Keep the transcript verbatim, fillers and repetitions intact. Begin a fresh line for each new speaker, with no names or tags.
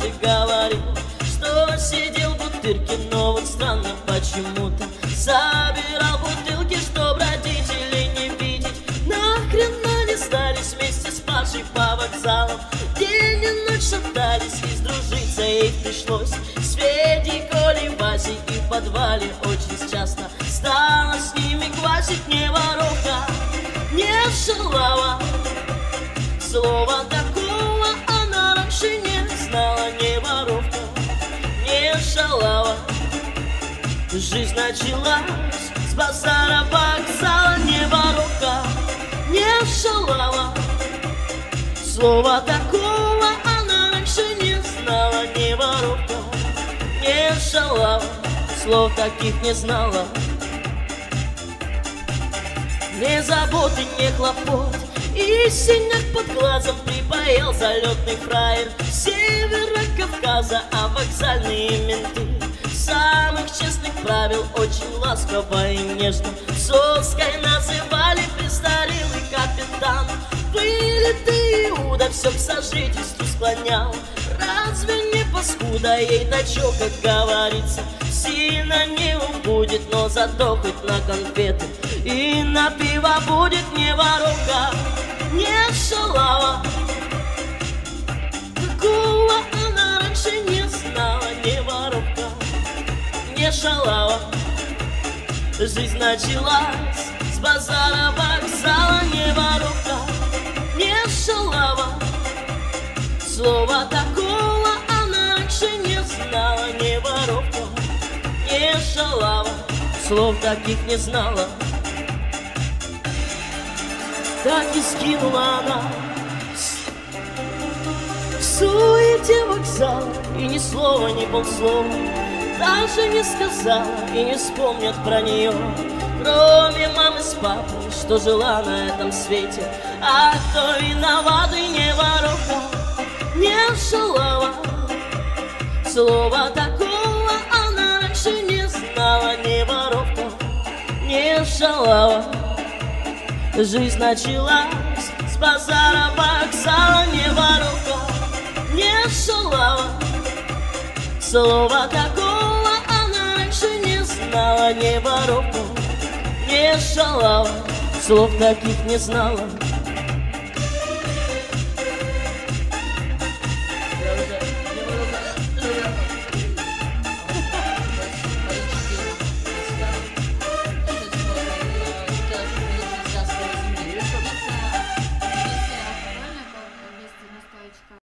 однажды говорил, что сидел в бутырке, но вот странно почему-то собирал бутылки, чтоб родителей не видеть. Нахрен они сдались вместе с Пашей по вокзалам. День и ночь шатались, и сдружиться ей пришлось с Федей, Колей, Васей. И в подвале очень часто стала с ними квасить. Не воровка, не шалава, слова такого она раньше не знала. Не воровка, не шалава, жизнь началась с базара вокзала. Не воровка, не шалава, слова такого она раньше не знала. Не воровка, не шалава, слов таких не знала. Ни заботы, ни хлопот, и синяк под глазом припаял залетный фраер с севера Кавказа. А вокзальные менты самых честных правил очень ласково и нежно соской называли. Престарелый капитан, вылитый Иуда, все к сожительству склонял. Разве не паскуда ей-то чё, как говорится, сильно не будет, но зато хоть на конфеты и на пиво будет. Не воровка, не шалава, такого она раньше не знала. Не воровка, не шалава, жизнь началась с базара вокзала. Не воровка, не шалава, слова такого она раньше не знала. Не воровка, не шалава, слов таких не знала. Так и скинула она в суете вокзала, и ни слова, ни полслова даже не сказала, и не вспомнят про нее, кроме мамы с папой, что жила на этом свете. А кто виноват? И не воровка, не шалава, слова такого она раньше не знала. Не воровка, не шалава, жизнь началась с базара вокзала. Не воровка, не шалава, слова такого она раньше не знала. Не воровка, не шалава, слов таких не знала.